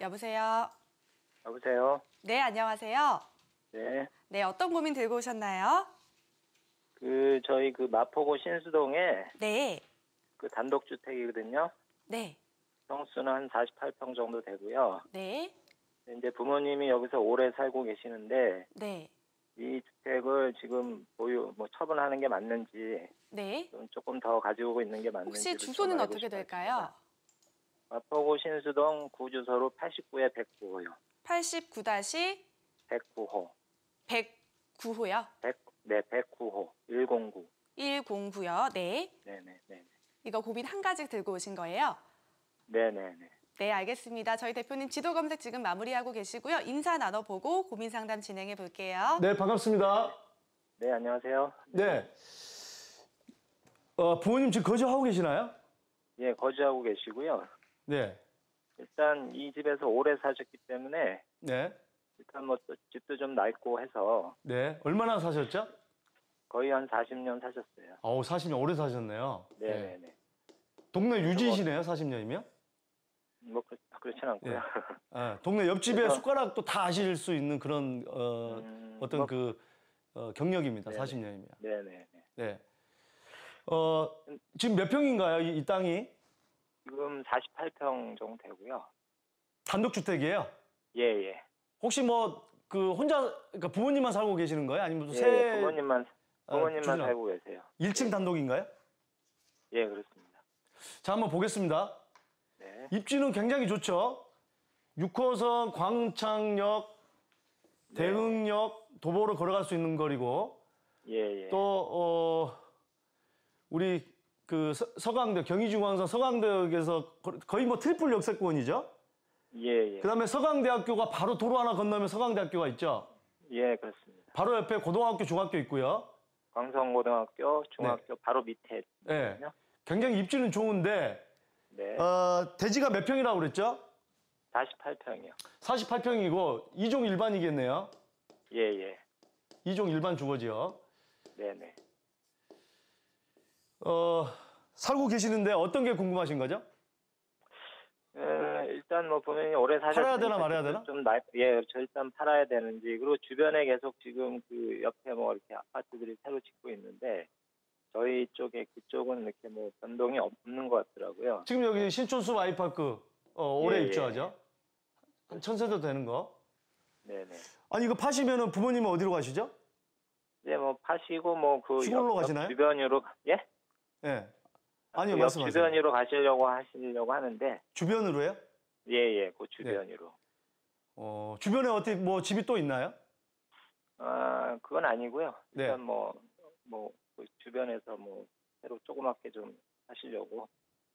여보세요? 여보세요? 네, 안녕하세요. 네. 네, 어떤 고민 들고 오셨나요? 저희 마포구 신수동에 네. 단독주택이거든요. 네. 평수는 한 48평 정도 되고요. 네. 이제 부모님이 여기서 오래 살고 계시는데, 네. 이 주택을 지금 처분하는 게 맞는지, 네. 조금 더 가지고 있는 게 맞는지. 혹시 주소는 어떻게 될까요? 마포구 신수동 구주소로 89에 109호요. 89-109호. 109호요? 네, 109호. 109. 109요. 네. 네네. 이거 고민 한 가지 들고 오신 거예요? 네네네. 네, 알겠습니다. 저희 대표님 지도 검색 지금 마무리하고 계시고요. 인사 나눠보고 고민 상담 진행해 볼게요. 네, 반갑습니다. 네, 안녕하세요. 네. 부모님 지금 거주하고 계시나요? 예, 거주하고 계시고요. 네. 일단 이 집에서 오래 사셨기 때문에 네. 일단 또 집도 좀 낡고 해서 네. 얼마나 사셨죠? 거의 한 40년 사셨어요. 40년 오래 사셨네요. 네네네. 네. 동네 유지시네요, 40년이면? 그렇진 않고요. 네. 동네 옆집에 숟가락도 다 아실 수 있는 그런 어떤 경력입니다, 네네. 40년이면. 네네. 네. 지금 몇 평인가요, 이 땅이? 지금 48평 정도 되고요. 단독주택이에요? 예. 혹시 혼자, 그러니까 부모님만 살고 계시는 거예요? 아니면 또 예, 부모님만 주진아. 살고 계세요. 1층 단독인가요? 예, 그렇습니다. 자, 한번 보겠습니다. 네. 입지는 굉장히 좋죠. 6호선 광창역, 대흥역, 도보로 걸어갈 수 있는 거리고, 예. 또 우리 서강대, 경의중앙선 서강대역에서 거의 트리플 역세권이죠. 예. 그다음에 서강대학교가 바로 도로 하나 건너면 서강대학교가 있죠. 예, 그렇습니다. 바로 옆에 고등학교, 중학교 있고요. 광성고등학교, 중학교 바로 밑에. 네. 굉장히 입지는 좋은데, 네. 대지가 몇 평이라고 그랬죠? 48평이요. 48평이고 2종 일반이겠네요. 예. 2종 일반 주거지요. 네네. 살고 계시는데 어떤 게 궁금하신 거죠? 일단 부모님이 오래 사셨으니까 팔아야 되나 말아야 되나? 저 일단 팔아야 되는지, 그리고 주변에 계속 지금 옆에 이렇게 아파트들이 새로 짓고 있는데 저희 그쪽은 이렇게 변동이 없는 것 같더라고요. 지금 여기 신촌숲 아이파크 올해 예. 입주하죠? 한 1000세대 되는 거. 네네. 아니 이거 파시면은 부모님은 어디로 가시죠? 네, 파시고 시골로 가시나요? 주변으로 예. 아니요, 옆 말씀하세요. 주변으로 하시려고 하는데. 주변으로요? 예, 그 주변으로. 네. 주변에 어떻게 집이 또 있나요? 그건 아니고요. 네. 일단 그 주변에서 새로 조그맣게 좀 하시려고.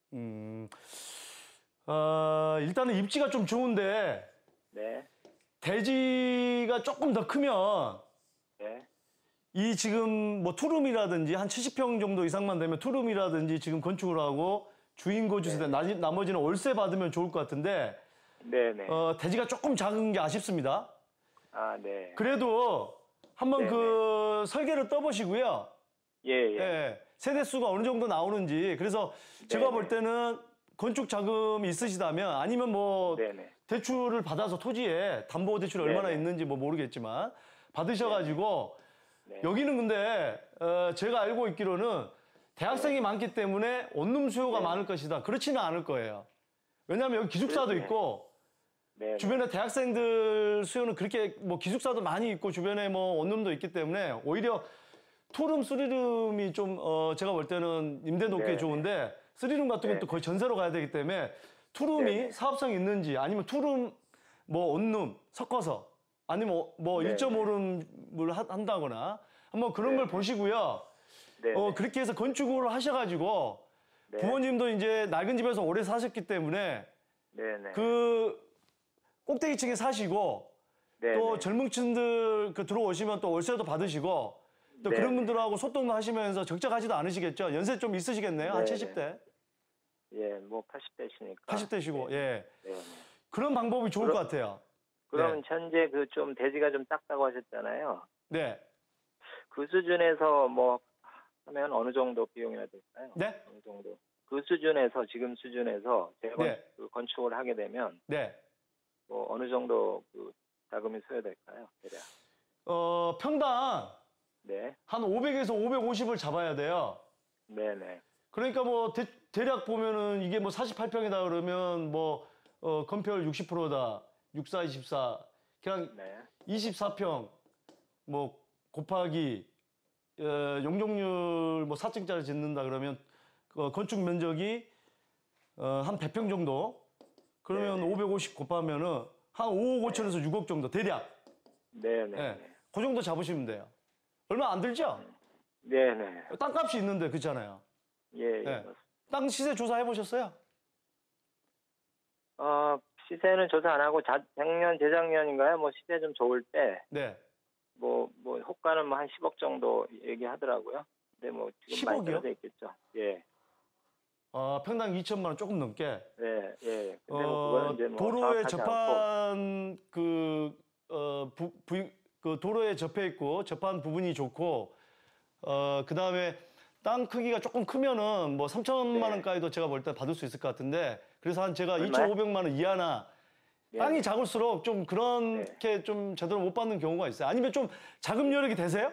일단은 입지가 좀 좋은데. 네. 대지가 조금 더 크면. 네. 이 지금 투룸이라든지 한 70평 정도 이상만 되면 투룸이라든지 지금 건축을 하고 주인 거주 세대, 나머지는 월세 받으면 좋을 것 같은데. 네네. 대지가 조금 작은 게 아쉽습니다. 네. 그래도 한번 설계를 떠보시고요. 예. 세대 수가 어느 정도 나오는지. 그래서 제가 볼 때는 건축 자금이 있으시다면 아니면 대출을 받아서 토지에 담보 대출이 얼마나 있는지 모르겠지만 받으셔가지고 여기는 근데 제가 알고 있기로는 대학생이 많기 때문에 원룸 수요가 많을 것이다. 그렇지는 않을 거예요. 왜냐하면 여기 기숙사도 있고 주변에 대학생들 수요는 그렇게 기숙사도 많이 있고 주변에 원룸도 있기 때문에 오히려 투룸, 쓰리룸이 좀 제가 볼 때는 임대 놓기 좋은데 쓰리룸 같은 건 또 거의 전세로 가야 되기 때문에 투룸이 사업성이 있는지 아니면 투룸, 원룸 섞어서 아니면 1.5룸을 한다거나 한번 그런 걸 보시고요. 그렇게 해서 건축을 하셔가지고 부모님도 이제 낡은 집에서 오래 사셨기 때문에 그 꼭대기층에 사시고 또 젊은 층들 들어오시면 또 월세도 받으시고 또 그런 분들하고 소통도 하시면서 적적하지도 않으시겠죠? 연세 좀 있으시겠네요? 한 70대? 예, 80대시니까. 80대시고, 예. 그런 방법이 좋을 것 같아요. 그럼 현재 좀 대지가 좀 작다고 하셨잖아요. 네. 그 수준에서 하면 어느 정도 비용이나 될까요? 네? 어느 정도. 지금 수준에서 제가 건축을 하게 되면 뭐 어느 정도 그 자금이 소요될까요? 대략. 평당 네. 한 500에서 550을 잡아야 돼요. 네네. 그러니까 뭐 대략 보면은 이게 뭐 48평이다 그러면 뭐 건폐율 60%다. 64, 24. 그냥 네. 24평 뭐 곱하기 용적률 뭐 4층짜리 짓는다 그러면 건축 면적이 한 100평 정도. 그러면 네네. 550 곱하면은 한 5억 5천에서 6억 정도 대략. 네네. 예. 그 정도 잡으시면 돼요. 얼마 안 들죠? 네네. 땅값이 있는데 그렇잖아요. 예, 예. 네. 맞습니다. 땅 시세 조사해 보셨어요? 시세는 조사 안 하고 작년, 재작년인가요? 뭐 시세 좀 좋을 때, 네. 뭐 호가는 뭐 한 10억 정도 얘기하더라고요. 근데 뭐 지금 많이 10억이요? 떨어져 있겠죠. 예. 평당 2천만 원 조금 넘게. 예, 예. 근데 뭐 그거는 이제 뭐 도로에 정확하지 않고. 접한 그 도로에 접해 있고 접한 부분이 좋고 그 다음에 땅 크기가 조금 크면은 뭐 3천만 네. 원까지도 제가 볼 때 받을 수 있을 것 같은데 그래서 한 제가 얼마요? 2,500만 원 이하나 네. 땅이 작을수록 좀 그렇게 좀 제대로 못 받는 경우가 있어요. 아니면 좀 자금 여력이 되세요?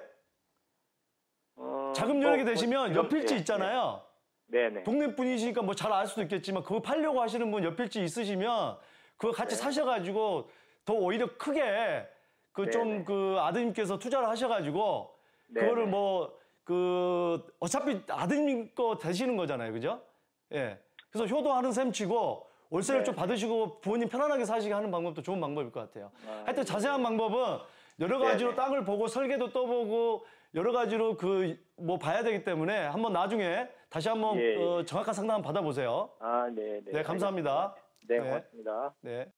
자금 여력이 되시면 지금, 옆일지 예, 있잖아요. 예. 네네. 동네 분이시니까 뭐 잘 알 수도 있겠지만 그거 팔려고 하시는 분 옆일지 있으시면 그거 같이 네. 사셔가지고 더 오히려 크게 그 좀 네네. 그 아드님께서 투자를 하셔가지고 그거를 네네. 뭐 그 어차피 아드님 거 되시는 거잖아요, 그죠? 예. 그래서 효도하는 셈 치고 월세를 좀 네. 받으시고 부모님 편안하게 사시게 하는 방법도 좋은 방법일 것 같아요. 하여튼 예. 자세한 방법은 여러 가지로 네네. 땅을 보고 설계도 떠보고 여러 가지로 그 뭐 봐야 되기 때문에 한번 나중에 다시 한번 예, 예. 정확한 상담 받아보세요. 네네. 네, 감사합니다. 네, 네. 고맙습니다. 네.